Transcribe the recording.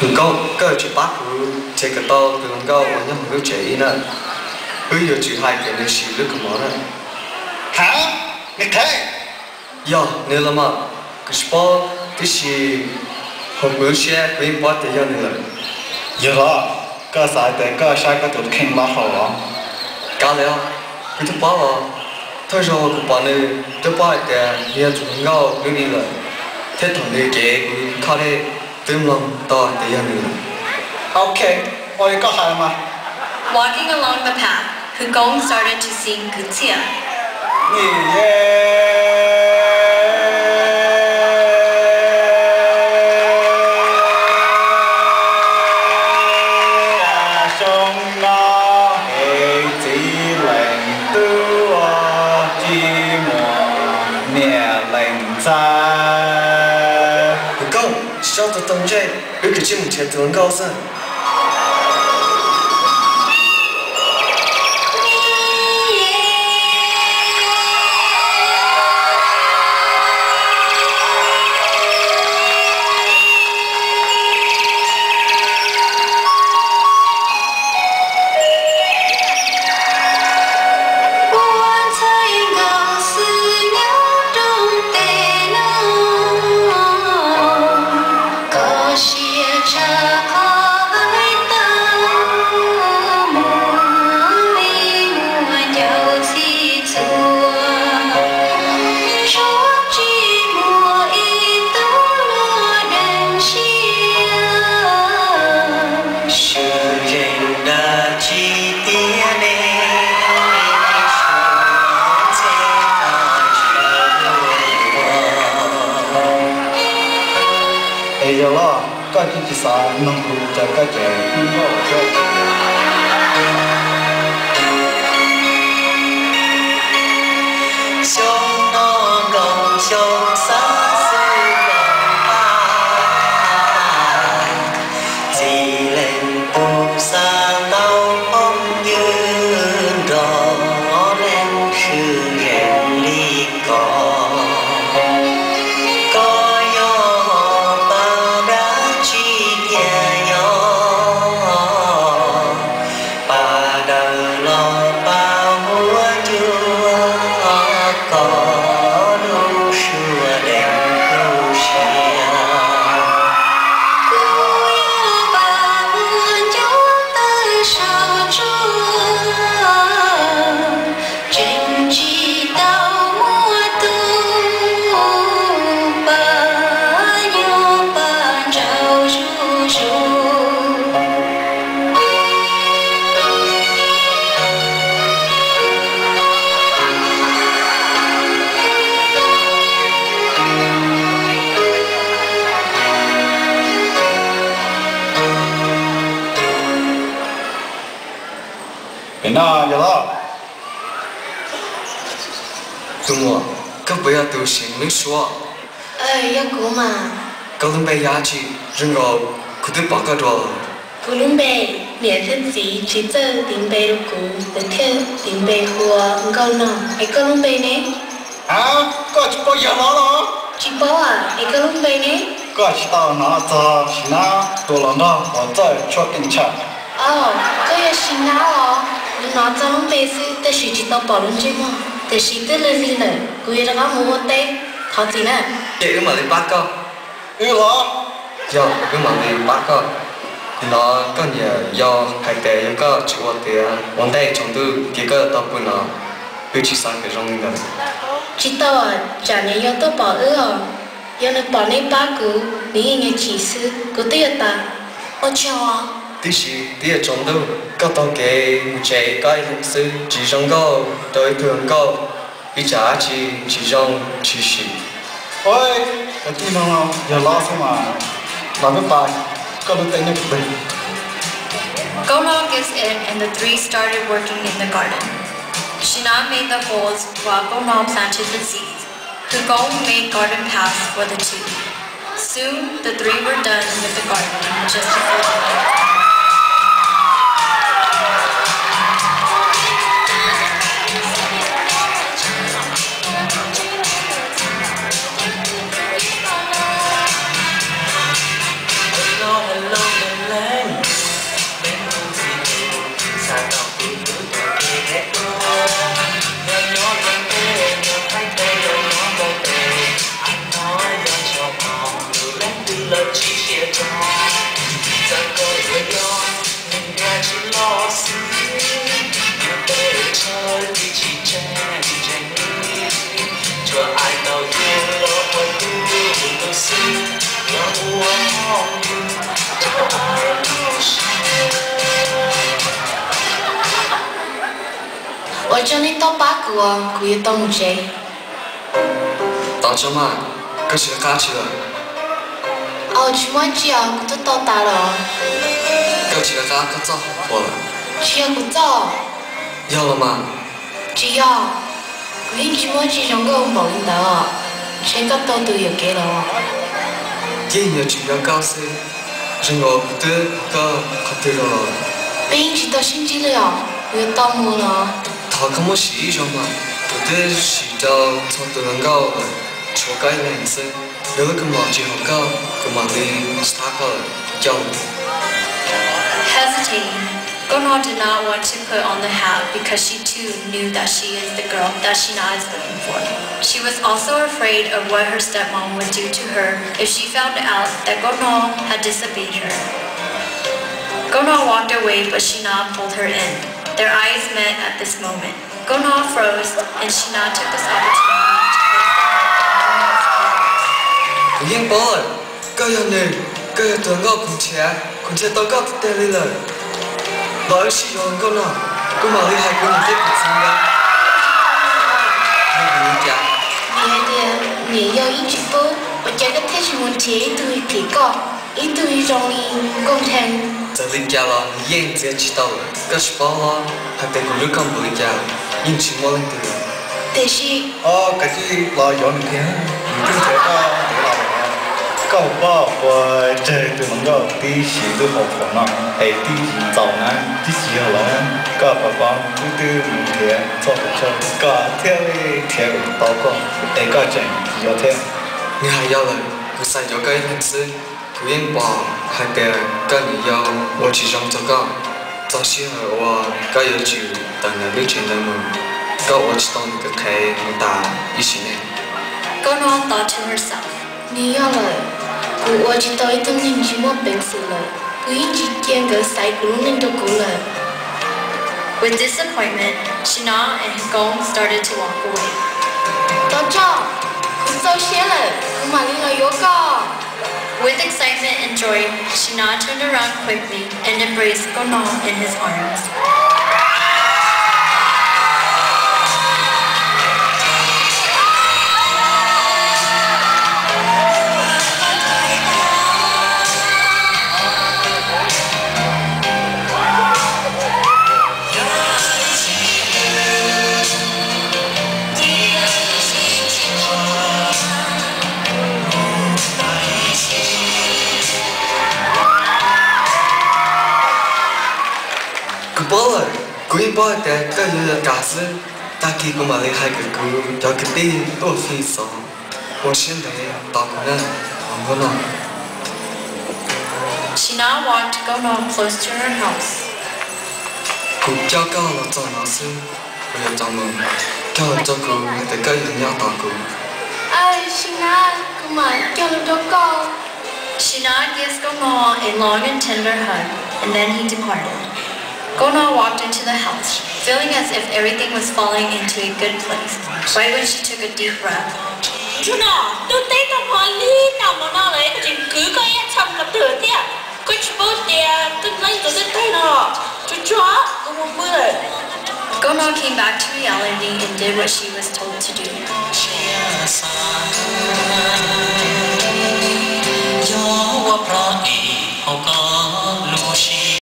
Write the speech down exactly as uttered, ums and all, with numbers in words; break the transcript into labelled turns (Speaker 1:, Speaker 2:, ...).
Speaker 1: câu câu chỉ bắt cứ chơi cái to từ câu mà nhắm cứ chơi nè cứ giờ chỉ hai cái này xí lúc cái món này
Speaker 2: hả nghịch thế
Speaker 1: giờ nên là mà cái sport cái gì hôm bữa xe cái bắt thì giờ này
Speaker 2: giờ đó cơ sở để cơ sai có tụt khen lo hổ
Speaker 1: cá lẽ cái thứ bao à thôi rồi cái bọn này thứ bao thì hiện chúng ngao cứ đi rồi thế thằng này cái cái khai đấy tìm lòng to thì giờ này
Speaker 2: ok ôi có hay mà
Speaker 3: Walking along the path, Hugong started to sing Gutia.
Speaker 1: Hugong sao tụi tông chơi với cái chim chết tụi cao sơn
Speaker 2: bây giờ là các cái chỉ sao nông cụ cho các trẻ không có cho
Speaker 4: sông non đồng sông xa xưa chỉ lên tu sang đâu khôngยืน rõ lên sự rèn ly cỏ có gió bao đã chi kia gió bà đời lo bao múa chúa có đủ xưa đèn câu xe
Speaker 2: cái nào giờ đó
Speaker 1: tụi mua các bây giờ tụi xin nước xóa
Speaker 5: ơi yêu cũ mà
Speaker 1: các tụi bây giờ chỉ riêng rồi cứ tụi bảo cái rồi
Speaker 5: cũ lung bè miễn thân gì chỉ chơi tiếng bè lúc cũ được thêm tiếng bè của câu nào ấy câu lung bè nè
Speaker 2: hả có chỉ bao giờ nó đó
Speaker 5: chỉ bảo à ấy câu lung bè nè
Speaker 2: có chỉ tao nó cho nó tôi làm đó và chơi cho kinh chặt
Speaker 5: ờ có yêu xin nào à nó cho lung bè sư ta chỉ chỉ tao bảo lung chơi mà ta chỉ tới lên đi này cô yêu nó mua tay tháo gì nè
Speaker 1: vậy mà đi bắt con
Speaker 2: ừ là
Speaker 1: giờ cứ mà đi bắt con thì nó có nhiều do hai tệ những cái chịu tiền vấn đề trong tư cái cái tập của nó cứ chỉ sang cái trong này
Speaker 5: chỉ tao à chả nhớ yêu tao bảo ư à yêu nó bảo này ba cú ní nghe chỉ sư cú tiêu ta ô chào à
Speaker 1: tí sĩ tí ở trong tư các tao cái chạy cái hình sự chỉ trong câu tới thường câu cái trả chỉ chỉ trong chỉ sĩ
Speaker 2: ôi cái tin nó giờ lo xong mà làm cái bài có được tên này của mình
Speaker 3: Gono gives in and the three started working in the garden. Shinan made the holes while Gono planted the seeds. Hugong made garden paths for the two. Soon the three were done with the garden just before dinner.
Speaker 4: hello hello 了机械装，整个月亮应该是老师，被彻底去真正，这爱到有了我都都是让我好运，这爱老师。
Speaker 5: 我叫你到八个啊，可以到木街。
Speaker 1: 到这嘛，可是假期了。
Speaker 5: 哦，去买机啊，我都到达了。
Speaker 1: 可是个假可早好了。
Speaker 5: 去啊，不早。
Speaker 1: 要了吗？
Speaker 5: 只要，可以去买机上个冇领导，谁个到都有给了。
Speaker 1: 今日主要教师，人我不得个可得了。
Speaker 5: 毕竟到星期了，我要到木了。
Speaker 1: 他可没洗上嘛，不得洗到从都能够出街人生，有了个毛巾好搞，个毛的是他搞教。
Speaker 3: Hesitating, Gonor did not want to put on the hat because she too knew that she is the girl that Shina is looking for. She was also afraid of what her stepmom would do to her if she found out that Gonor had disobeyed her. Gonor walked away, but Shina pulled her in. Their eyes met at this moment. Gonor froze, and Shina took this opportunity to place the hand on his heart.
Speaker 1: Nhưng bố ơi, cơ giờ này, cơ giờ tưởng ngọc cùng trẻ, cùng trẻ tao gấp tên lên lời. Nói xí rồi con nào, cô mà đi hai cô nhìn tiếp được sao nha. Nhưng mà chả.
Speaker 5: Nè nè, nè yêu ý chị bố, và cha cái thế chỉ muốn chế từ kỳ cọ, ý từ trong đi công thành.
Speaker 1: Giờ linh cha là yên dễ chỉ tao, cơ sĩ bảo là hai tên cùng lúc không linh cha, nhưng chỉ mua linh từ.
Speaker 5: Thế chị.
Speaker 2: Ờ, cái gì là gió này kia, mình thấy ta để làm cậu bảo và trời từ nó có tí xí từ học phổ nó, hay tí xí giàu nè, tí xí hả là, cả bà bà từ từ mình thấy cho cho cả theo theo tao có, để cả chuyện gió theo.
Speaker 1: Người hay yêu lời, cứ sai cho cái hình sự, cứ yên bỏ hai tên cái người yêu, tôi chỉ trong cho con, cho xí hả tôi cái yêu chịu,但係呢chuyện嚟嘛，個我只當個睇唔大一時呢。
Speaker 3: Gonor thought to herself.
Speaker 5: Nè yêu lời, cô ở chỉ tới từng nhìn chỉ một bệnh sự lời, cứ ý chỉ kiêng cái sai của lúc nên đâu cố lời.
Speaker 3: With disappointment, Shina and Hagong started to walk away.
Speaker 5: Tao cho, cô sao xé lời, cô mà đi lời yếu co.
Speaker 3: With excitement and joy, Shina turned around quickly and embraced Gonor in his arms.
Speaker 1: Bố ơi, cô yên bố cái cái gì cả sự, ta kia cô mà lấy hai cái cô cho cái tiền tôi phi sao, tôi xin để tao cũng nên không có nào.
Speaker 3: Shina walked Gonor close to her house.
Speaker 1: Cô cho cao là cho nó sư, bây giờ cho mừng, cho cho cô để cái gì nhau tao cô.
Speaker 5: Ai, Shina, cô mà cho nó cho co.
Speaker 3: Shina gives Gonor a long and tender hug, and then he departed. Gonor walked into the house, feeling as if everything was falling into a good place, right when she took a deep breath.
Speaker 6: Chú nào, tôi thấy tao hỏi lý nào mà nó lấy cái chuyện cứ có em chăm gặp thử thế à? Có chú bố tè, tôi lấy tôi sẽ thấy nó. Chú chó, có một bữa rồi.
Speaker 3: Gonor came back to reality and did what she was told to do.